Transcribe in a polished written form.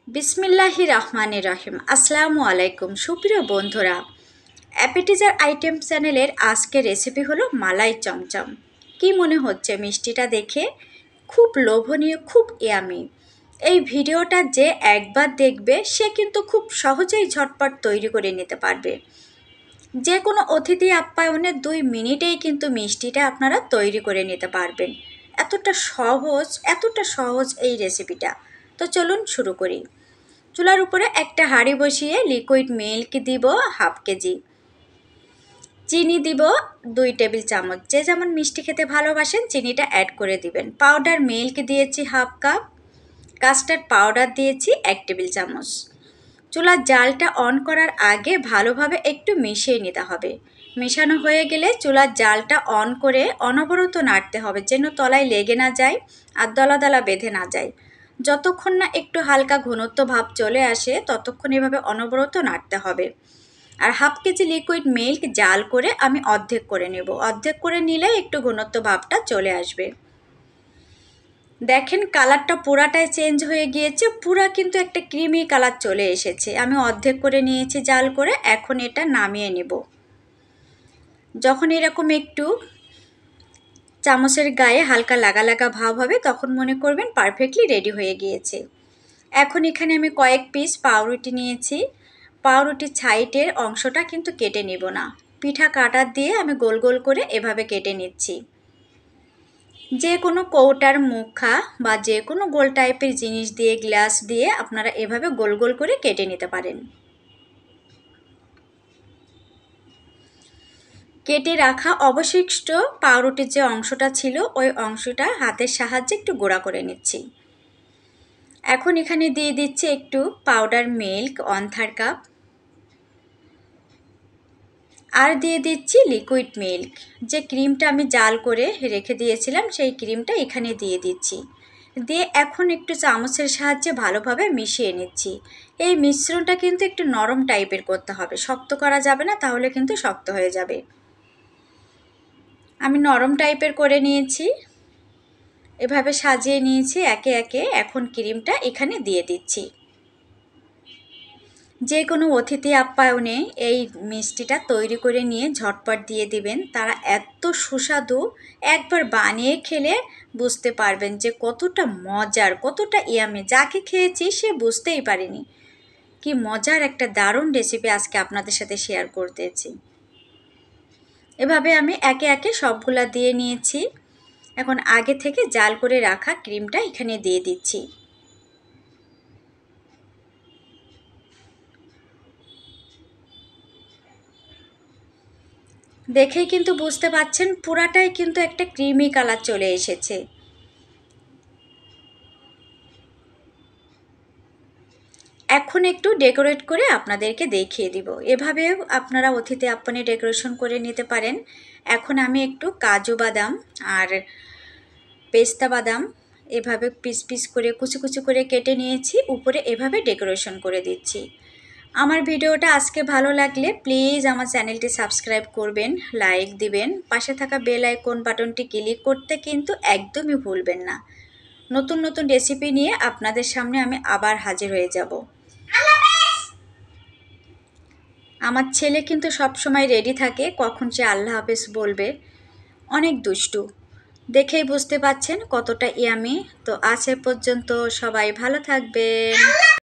বিসমিল্লাহির রহমানির রহিম। আসসালামু আলাইকুম সুপ্রিয় বন্ধুরা, অ্যাপেটিজার আইটেম চ্যানেলের আজকের রেসিপি হলো মালাই চমচম। কি মনে হচ্ছে মিষ্টিটা দেখে? খুব লোভনীয়, খুব ইয়ামি। এই ভিডিওটা যে একবার দেখবে সে কিন্তু খুব সহজেই ঝটপট তৈরি করে নিতে পারবে। যে কোনো অতিথি আপ্যায়নে 2 মিনিটেই কিন্তু মিষ্টিটা আপনারা তৈরি করে নিতে পারবেন। এতটা সহজ এই রেসিপিটা। তো চলুন শুরু করি। চুলার উপরে একটা হাঁড়ি বসিয়ে লিকুইড মিল্ক দিব হাফ কেজি, চিনি দিব 2 টেবিল চামচ। যে যেমন মিষ্টি খেতে ভালোবাসেন চিনিটা অ্যাড করে দিবেন। পাউডার মিল্ক দিয়েছি হাফ কাপ, কাস্টার্ড পাউডার দিয়েছি 1 টেবিল চামচ। চুলার জালটা অন করার আগে ভালোভাবে একটু মিশিয়ে নিতে হবে। মেশানো হয়ে গেলে চুলার জালটা অন করে অনবরত নাড়তে হবে, যেন তলায় লেগে না যায় আর দলা দলা বেঁধে না যায়। যতক্ষণ না একটু হালকা ঘনত্ব ভাব চলে আসে ততক্ষণ এভাবে অনবরত নাড়তে হবে। আর হাফ কেজি লিকুইড মিল্ক জাল করে আমি অর্ধেক করে নেব। অর্ধেক করে নিলে একটু ঘনত্ব ভাবটা চলে আসবে। দেখেন কালারটা পুরাটাই চেঞ্জ হয়ে গিয়েছে, পুরা কিন্তু একটা ক্রিমি কালার চলে এসেছে। আমি অর্ধেক করে নিয়েছি জাল করে, এখন এটা নামিয়ে নেব। যখন এরকম একটু চামচের গায়ে হালকা লাগা লাগা ভাব হবে তখন মনে করবেন পারফেক্টলি রেডি হয়ে গিয়েছে। এখন এখানে আমি কয়েক পিস পাউরুটি নিয়েছি। পাউরুটির সাইডের অংশটা কিন্তু কেটে নেব না, পিঠা কাটার দিয়ে আমি গোল গোল করে এভাবে কেটে নিচ্ছি। যে কোনো কৌটার মুখা বা যে কোনো গোল টাইপের জিনিস দিয়ে, গ্লাস দিয়ে আপনারা এভাবে গোল গোল করে কেটে নিতে পারেন। কেটে রাখা অবশিষ্ট পাউরুটির যে অংশটা ছিল ওই অংশটা হাতের সাহায্যে একটু গুঁড়া করে নিচ্ছি। এখন এখানে দিয়ে দিচ্ছি একটু পাউডার মিল্ক 1/3 কাপ, আর দিয়ে দিচ্ছি লিকুইড মিল্ক। যে ক্রিমটা আমি জাল করে রেখে দিয়েছিলাম সেই ক্রিমটা এখানে দিয়ে দিচ্ছি। দিয়ে এখন একটু চামচের সাহায্যে ভালোভাবে মিশিয়ে নিচ্ছি। এই মিশ্রণটা কিন্তু একটু নরম টাইপের করতে হবে, শক্ত করা যাবে না, তাহলে কিন্তু শক্ত হয়ে যাবে। আমি নরম টাইপের করে নিয়েছি, এভাবে সাজিয়ে নিয়েছি একে একে। এখন ক্রিমটা এখানে দিয়ে দিচ্ছি। যে কোনো অতিথি আপ্যায়নে এই মিষ্টিটা তৈরি করে নিয়ে ঝটপট দিয়ে দিবেন। তারা এত সুস্বাদু, একবার বানিয়ে খেলে বুঝতে পারবেন যে কতটা মজার, কতটা ইয়ামি। যাকে খেয়েছি সে বুঝতেই পারেনি কি মজার একটা দারুণ রেসিপি আজকে আপনাদের সাথে শেয়ার করতেছি। এভাবে আমি একে একে সবগুলা দিয়ে নিয়েছি। এখন আগে থেকে জাল করে রাখা ক্রিমটা এখানে দিয়ে দিচ্ছি। দেখেই কিন্তু বুঝতে পাচ্ছেন পুরাটাই কিন্তু একটা ক্রিমি কালার চলে এসেছে। এখন একটু ডেকোরেট করে আপনাদেরকে দেখিয়ে দিব। এভাবে আপনারা অতিথি আপ্যায়নে ডেকোরেশন করে নিতে পারেন। এখন আমি একটু কাজু বাদাম আর পেস্তা বাদাম এভাবে পিস পিস করে কুচি কুচি করে কেটে নিয়েছি, উপরে এভাবে ডেকোরেশন করে দিচ্ছি। আমার ভিডিওটা আজকে ভালো লাগলে প্লিজ আমার চ্যানেলটি সাবস্ক্রাইব করবেন, লাইক দিবেন, পাশে থাকা বেল আইকন বাটনটি ক্লিক করতে কিন্তু একদমই ভুলবেন না। নতুন নতুন রেসিপি নিয়ে আপনাদের সামনে আমি আবার হাজির হয়ে যাব। আমার ছেলে কিন্তু সব সময় রেডি থাকে, কখন সে আল্লাহ হাফেজ বলবে। অনেক দুষ্টু, দেখেই বুঝতে পাচ্ছেন কতটা ইয়ামি। তো আজ এ পর্যন্ত, সবাই ভালো থাকবেন।